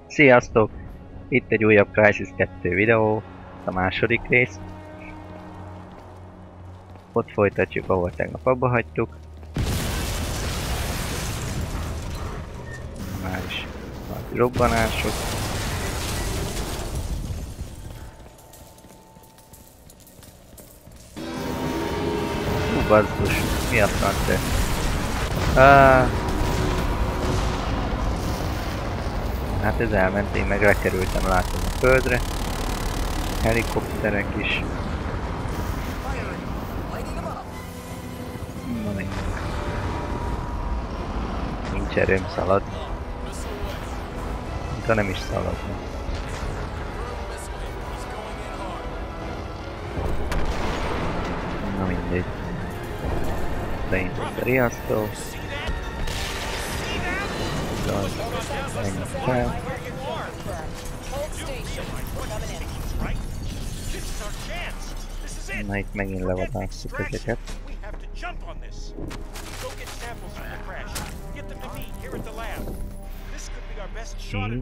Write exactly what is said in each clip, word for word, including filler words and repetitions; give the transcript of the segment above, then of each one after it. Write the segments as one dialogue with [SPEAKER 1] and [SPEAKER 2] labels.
[SPEAKER 1] Sziasztok! Itt egy újabb Crysis kettő videó, a második rész. Ott folytatjuk, ahol tegnap abba hagytuk. Már is nagy robbanások. Hú, basszus, mi a franc ez? Ah. Hát ez elment, én meg lekerültem, látom a földre. Helikopterek is. Na mindegy. Nincs erőm szaladni. De nem is szaladni. Na mindegy. Beindult a riasztó. Menjünk fel. Na itt megint levadásszuk ezeket. Így.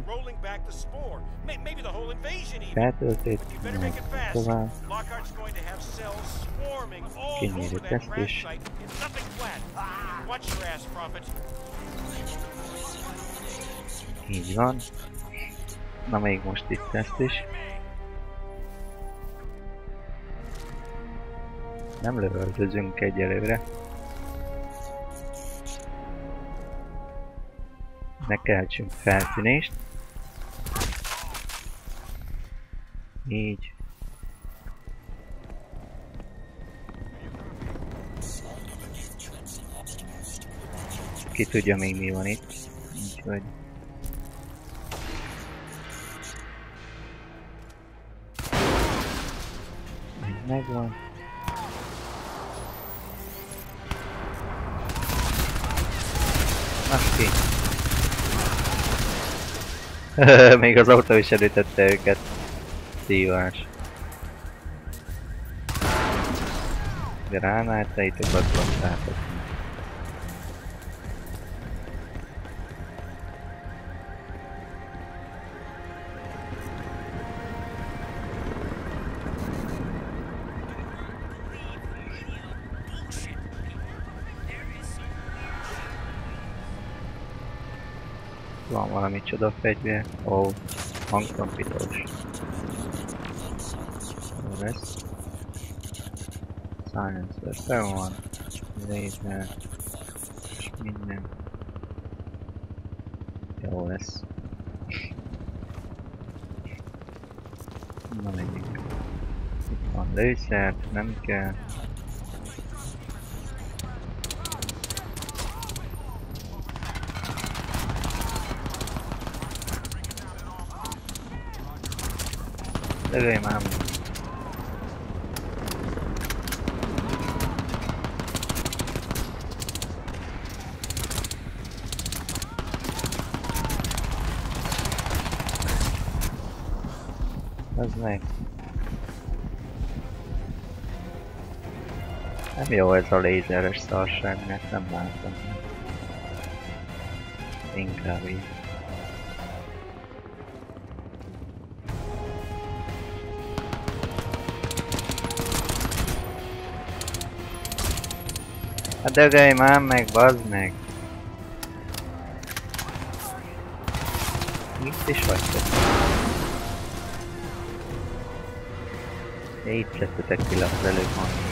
[SPEAKER 1] Feltöltét, meg tovább. Kinyírjuk ezt is. Így van. Na még most itt ezt is. Nem lövöldözünk egyelőre. Ne keltsünk feltűnést. Így. Ki tudja még mi van itt. Úgyhogy... megvan. Azt ki. Még az autó is elütette őket. Szívás. Gránátaitokat vontátok. Van valami csoda fegyver. Ó, oh, hangtrompitós. Jó lesz. Silencer, fel van. Laser. És minden. Jó lesz. Na menjünk. Itt van lőszert, nem kell. Lövőj már! Az meg! Nem jó ez a lézeres szarság, mert nem látom. Inkább így. Hát dögölj már meg, bazd meg! Itt is vagytok. Itt szedtetek ki le az előbb mondani.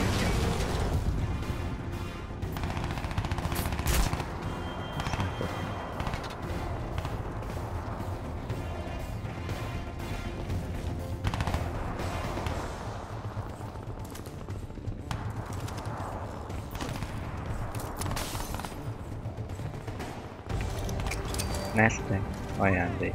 [SPEAKER 1] Nesztek, ajándék.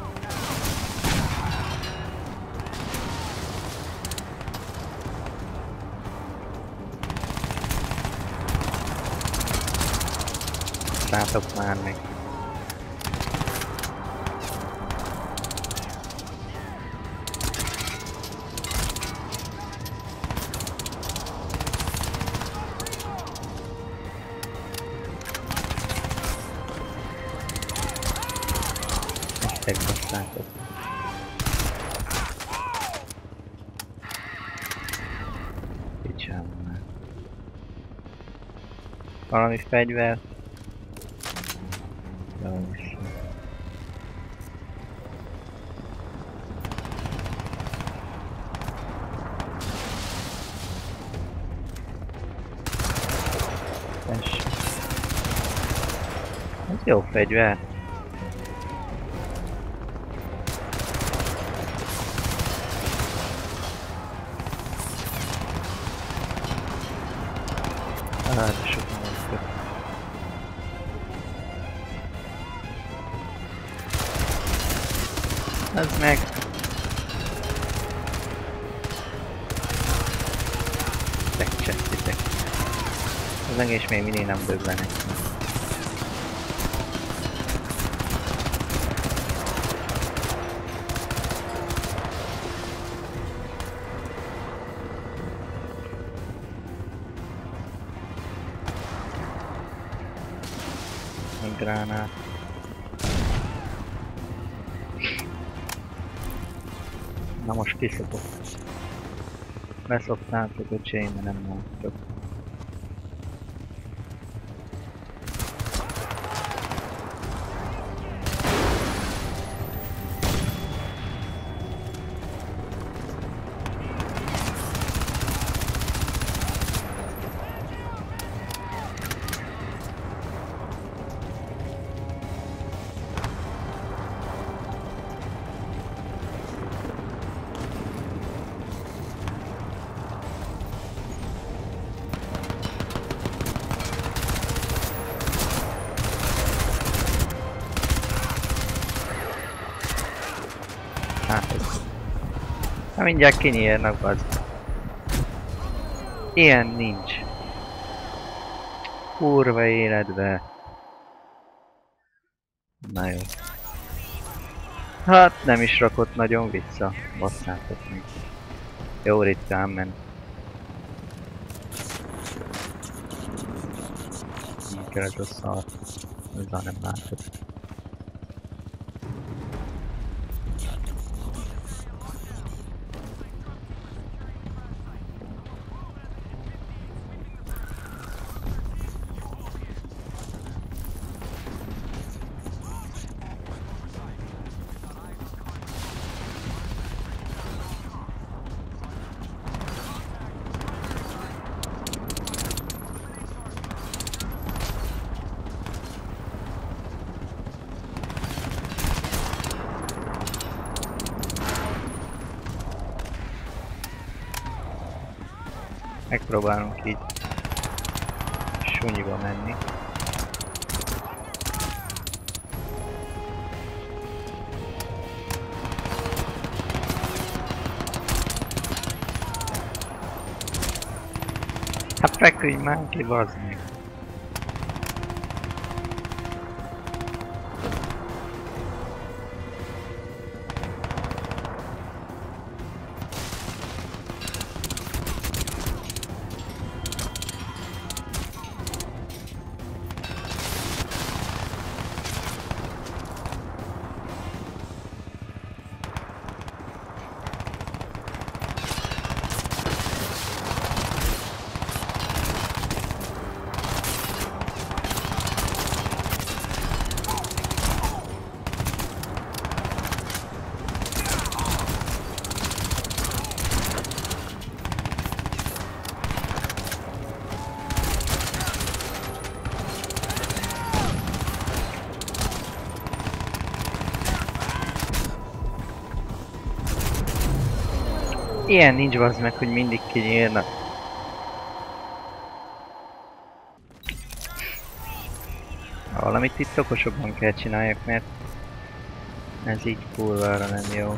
[SPEAKER 1] Szálltok már meg. Gyertek, basszátok. Picsám már. Valami fegyver? Jó, is. Tessék. Ez jó fegyver. Hát, sok monster. Ez meg. Megcsesztitek. Ez meg és még mindig nem döbbenek. Gránát. Na most kiszokok. Beszoktátok öcsém, de nem láttok. Na mindjárt kinyírnak, az. Ilyen nincs. Kurva életbe. Na jó. Hát nem is rakott nagyon vissza. Basszátok meg. Jó ritkán ment. Nem kell ez a szar. Ezzel nem látod. Megpróbálunk így sunyiba menni. Hát feküdj már ki, bazd meg! Ilyen nincs bazd meg, hogy mindig kinyírnak. Valamit itt okosabban kell csináljak, mert ez így kurvára nem jó.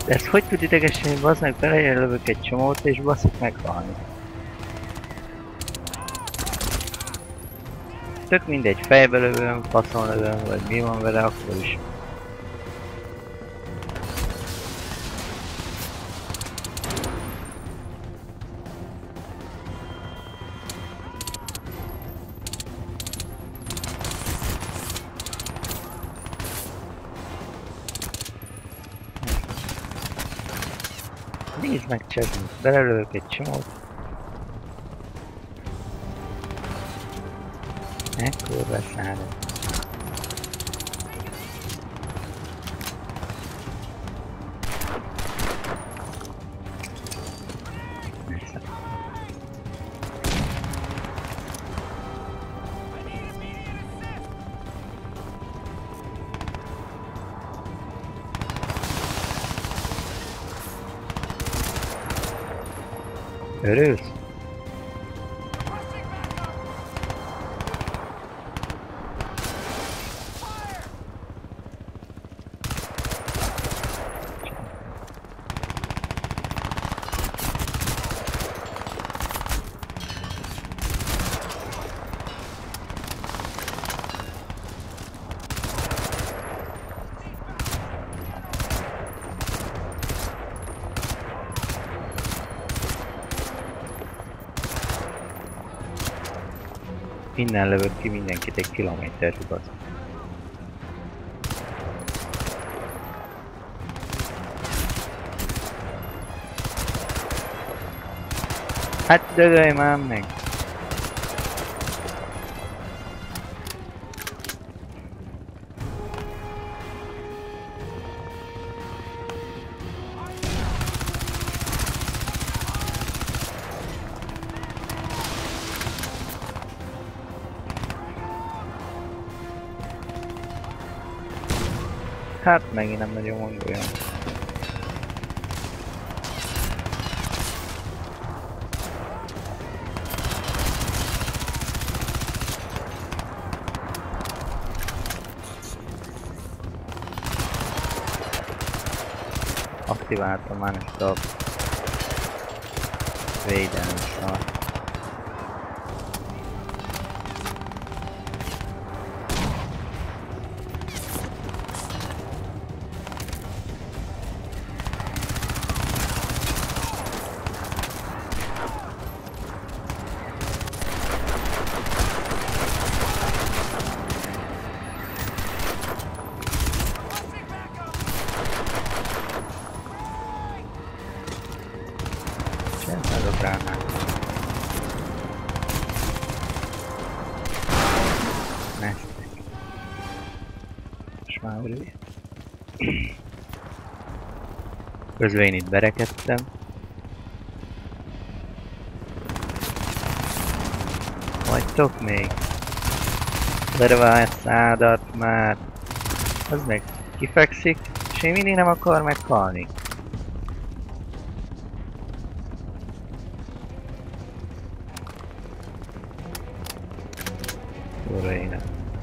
[SPEAKER 1] De ezt hogy tud idegesíteni, bazd meg, belelövök egy csomót és baszik meghalni. Tök mindegy, fejbe lövöm, faszon lövöm, vagy mi van vele, akkor is. Nézd meg, Csezmi, belelövök egy csomót. Ekkor beszállok. Örülsz? Innen lövök ki mindenkit egy kilométerre, bazd. Hát dögölj már meg! Hát megint nem nagyon gondolom. Aktiváltam már ezt a védelmi szart. Csinálok rá már. Neztek. És már örülj. Közben én itt berekedtem. Vagytok még? Lerválj szádat már! Az meg kifekszik, és én mindig nem akar meghalni. Óra élet.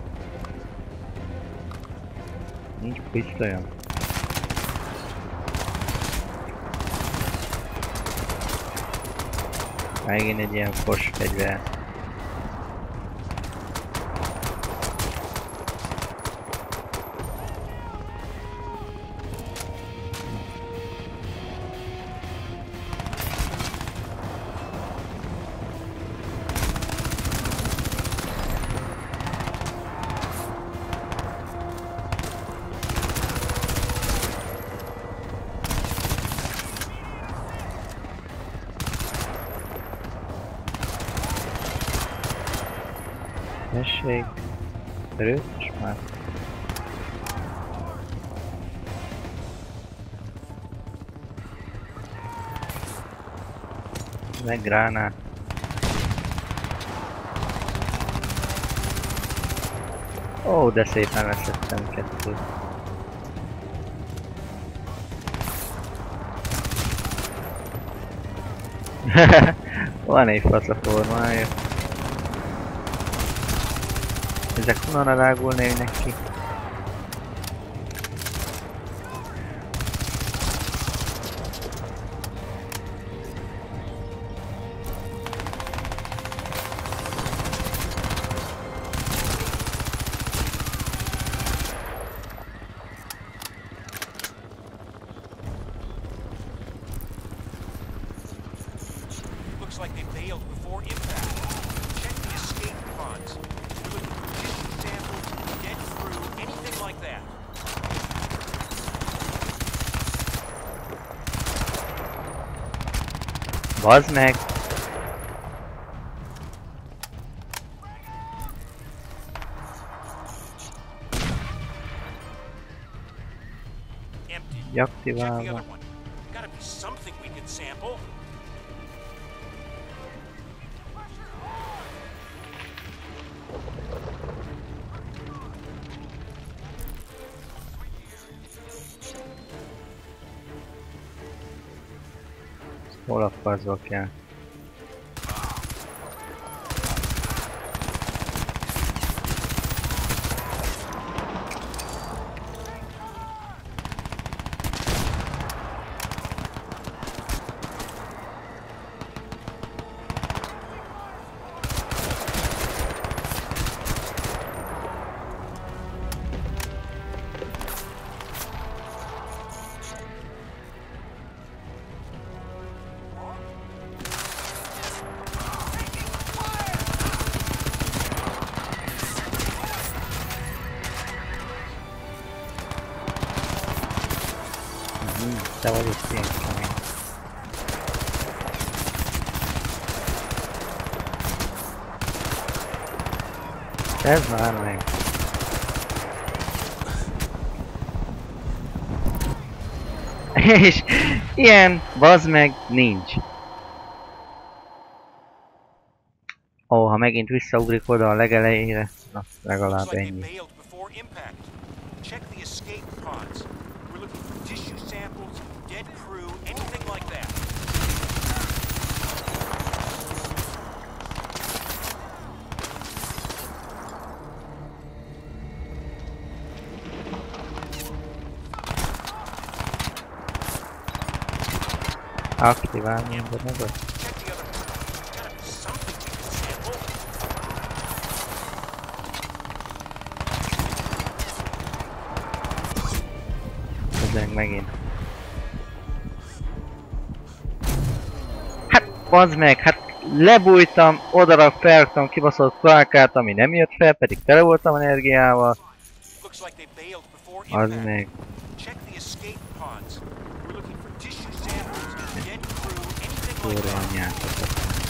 [SPEAKER 1] Nincs pisztolyom. Megint egy ilyen fos fegyver. Tessék, erőt és már. Meg gránát. Ó, de szépen leszettem kettőt. Van egy facaformája. Ezek honnan rágulnék neki? Bazd meg! Deaktiválva. Hol a faszba kell? Te vagy egy szénkemény. Ez már meg. És ilyen, bazd meg, nincs. Ó, ha megint visszaugrik oda a legelejére, na, legalább ennyi. Aktiválni ember maga? Ezek megint. Hát, bazd meg, hát lebújtam, odarak felraktam kibaszott klárkát, ami nem jött fel, pedig tele voltam energiával. Az meg. Kurva anyátokat.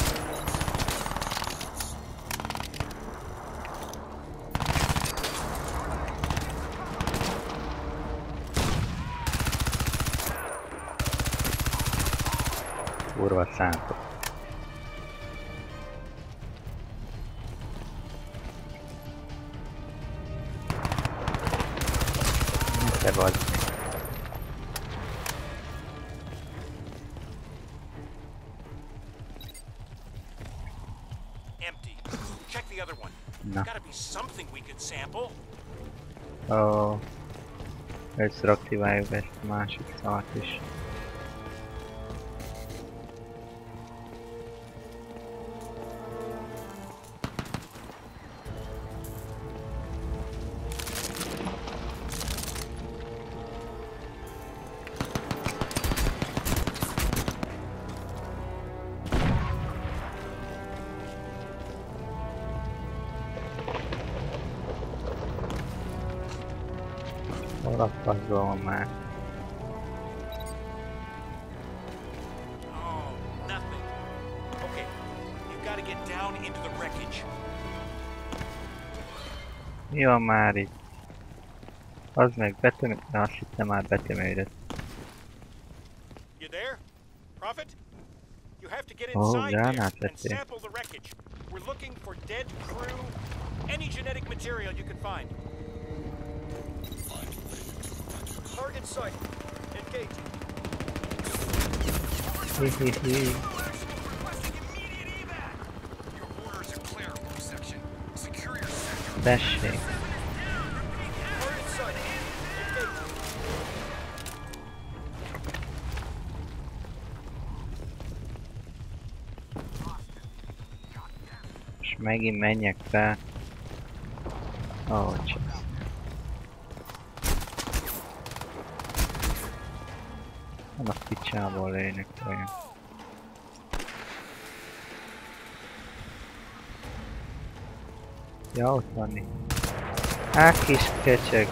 [SPEAKER 1] Kurva szántok. Te vagy. Na. Ó, először aktiváljuk ezt a másik szart is. Hol a faszba van már? Mi van már itt? Az meg betömő... Na, azt hittem már betömődött. Ó, gránát vettél. Hihihi. Tessék. És megint menjek fel. Ó, csak. Nem a picsából lőnek olyan. Ja, ott van itt. Á, kis kecseg.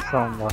[SPEAKER 1] faszomba.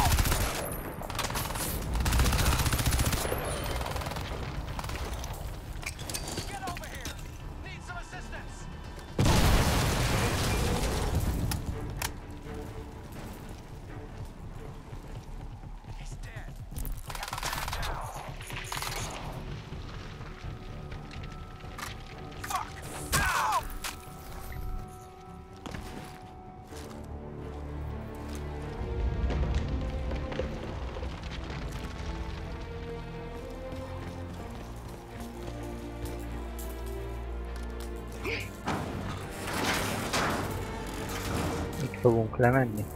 [SPEAKER 1] Itt fogunk lemenni.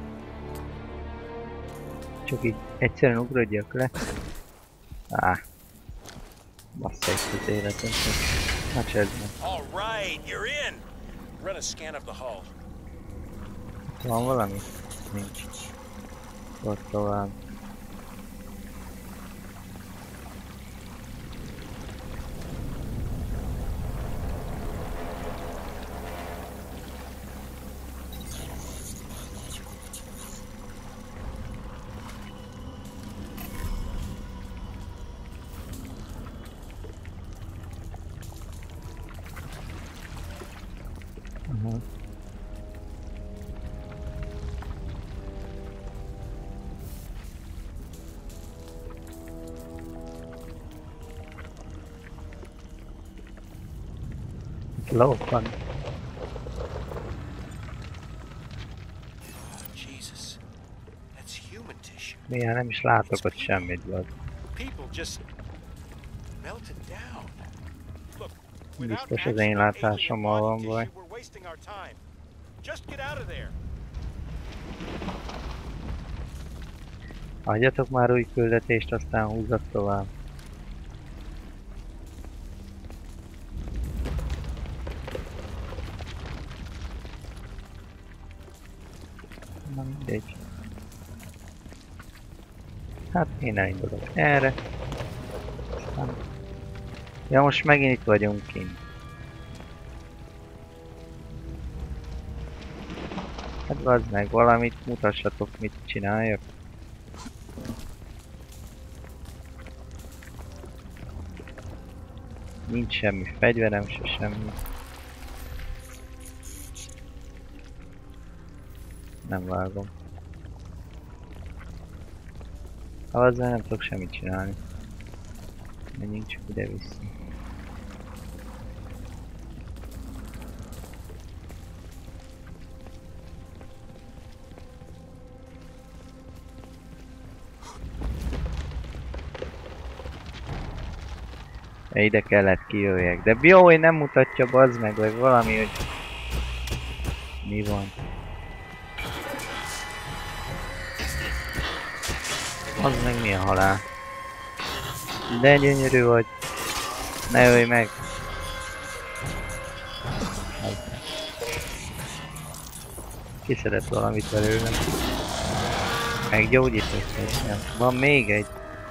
[SPEAKER 1] Csak így egyszerűen ugrodjak le. Á. Bassza itt az életünket. Na csedd meg.
[SPEAKER 2] All right, you're in. Run a scan of the hull.
[SPEAKER 1] Van valami? Nincs. Ott tovább. Uh-huh. Lók van.
[SPEAKER 2] Jesus, that's human tissue.
[SPEAKER 1] Milyen nem is látok ott semmit, Vlad.
[SPEAKER 2] People just melted down. Look,
[SPEAKER 1] Biztos az én látásommal van baj.
[SPEAKER 2] we're wasting our time. Just get out of there.
[SPEAKER 1] Adjatok már új küldetést, aztán húzzak tovább. Na mindegy. Hát én elindulok erre. Aztán... Ja, most megint itt vagyunk kint. Hát vazd meg, valamit mutassatok, mit csináljak. Nincs semmi fegyverem, se semmi. Nem vágom. Ha azzal nem tudok semmit csinálni. Menjünk csak ide-vissza. Ide kellett kijöjjek, de jó, hogy nem mutatja, bazd meg, vagy valami, hogy... Mi van? Az meg milyen halál? De gyönyörű vagy. Ne ölj meg! Ki szeret valamit belőle? Meggyógyított? Van még egy.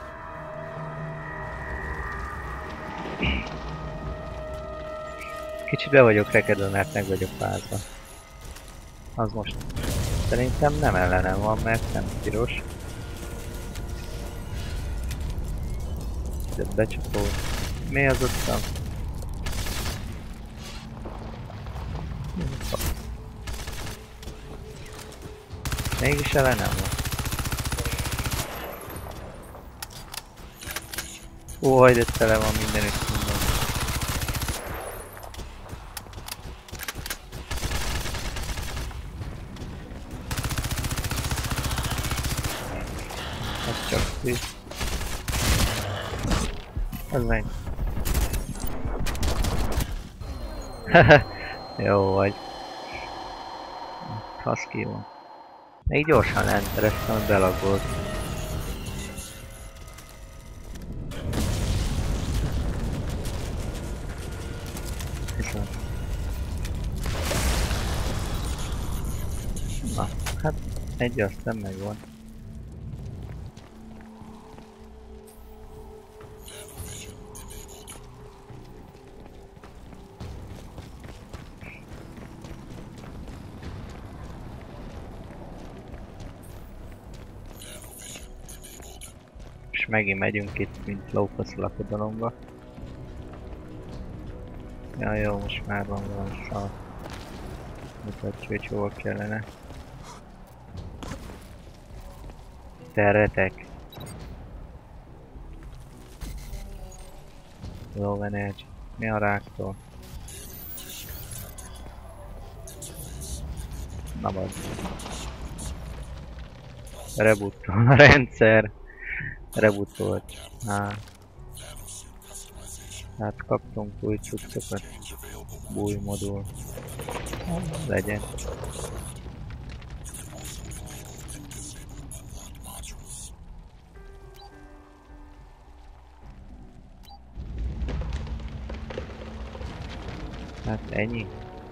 [SPEAKER 1] Kicsit be vagyok rekedve, mert meg vagyok fázva. Az most szerintem nem ellenem van, mert nem piros. De becsapol. Mi az ottan? Mégis ellenem van. Ó, hagyd, hogy tele van mindenütt minden. Ez csak szűz. Az meg. Jó vagy. Husky van. Még gyorsan entereztem, hogy belagolt. Viszont. Na, hát egy aztán megvan. megint megyünk itt, mint lófasz a lakodalomba. Ja jó, most már van valami szar. Mutatja, hogy hol kellene. Terretek. Low energy. Mi a ráktól? Na vagy. Rebootol a rendszer. Rebootolt. Há. Hát kaptunk új cuccokat. Új modul. Legyen. Hát ennyi.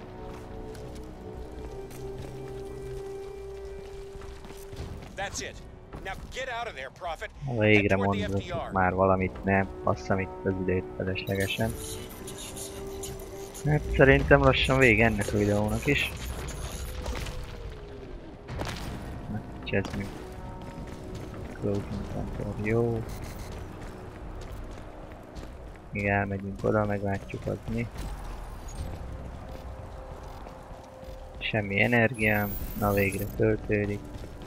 [SPEAKER 2] That's it. Now get out of there, Prophet.
[SPEAKER 1] Végre mondott már valamit, nem basszam itt az időt feleslegesen. Hát szerintem lassan vége ennek a videónak is. Megcsezzünk. Closing control, jó. Még elmegyünk oda, meglátjuk az mi. Semmi energiám, na végre töltődik.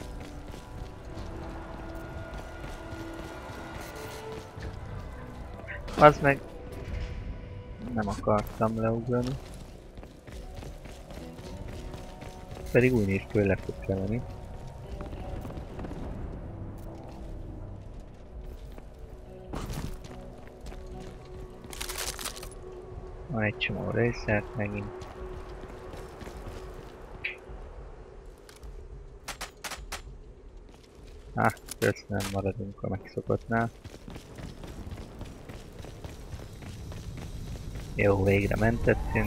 [SPEAKER 1] Az meg nem akartam leugrani. Pedig úgy néz ki, hogy le fog kelleni. Van egy csomó részlet megint. Ah, köszönöm, maradunk a megszokottnál. Jó, végre mentettünk.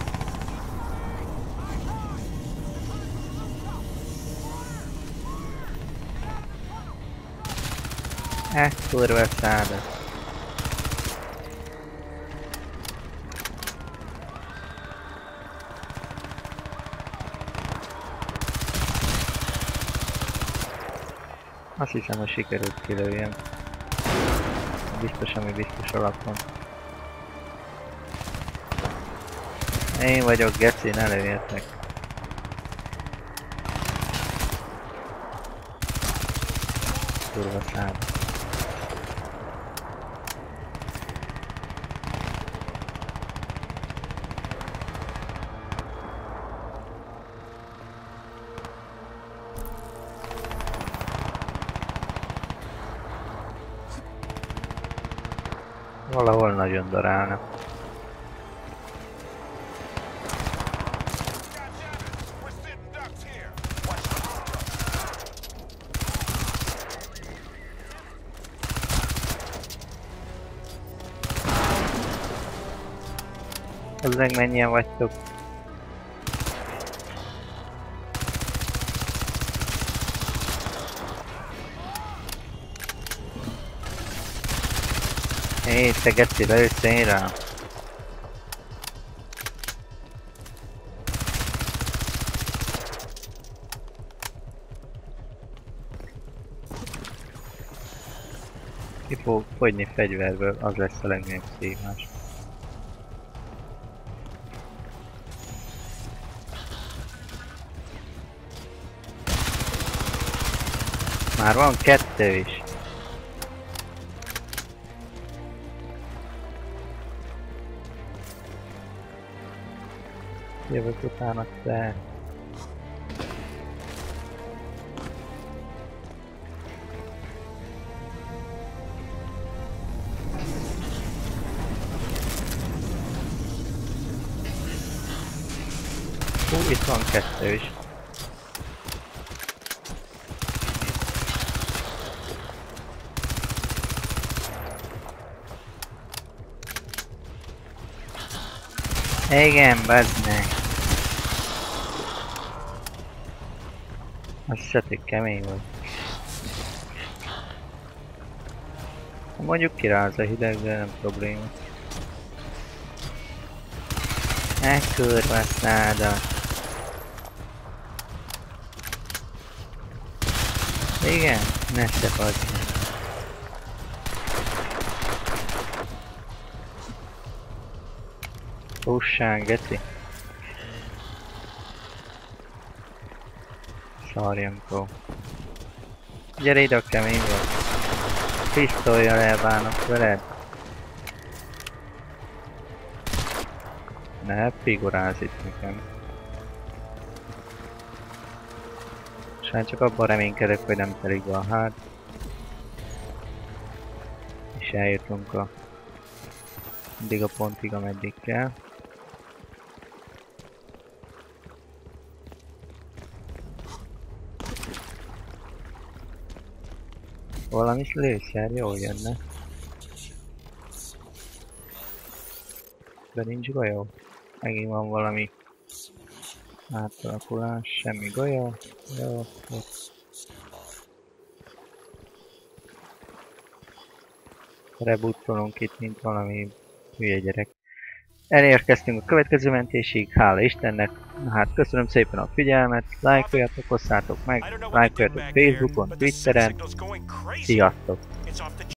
[SPEAKER 1] Eh, kurva szádat. Azt hiszem, hogy sikerült kilőjem. Biztos, ami biztos alapon. Én vagyok, geci, ne lőjetek. Kurva szám. Valahol nagyon darálnak. Az meg mennyien vagytok? Hé, te geci, beülsz én rám? Ki fog fogyni fegyverből, az lesz a legnagyobb szívás. Már van kettő is. Jövök utána te. Hú, itt van kettő is. Igen, bazd meg. Azt hiszed, hogy kemény volt. Mondjuk kiráz a hideg, de nem probléma. E kurva szádat. Igen? Ne se bazd meg. Tussán, geci. Szarjankó. Gyere ide, a kemény vagy. Pisztolyjal elbánok veled. Ne figurálsz itt nekem. Sajnos csak abban reménykedek, hogy nem telik be a hát. És eljutunk a... mindig a pontig, ameddig kell. Valami lőszer jól jönne. De nincs golyó. Megint van valami átalakulás, semmi golyó. Jó, jó. Rebutolunk itt, mint valami hülye gyerek. Elérkeztünk a következő mentésig, hála Istennek. Hát köszönöm szépen a figyelmet, lájkoljatok, osszátok meg, lájkoljatok Facebookon, Twitteren. Sziasztok!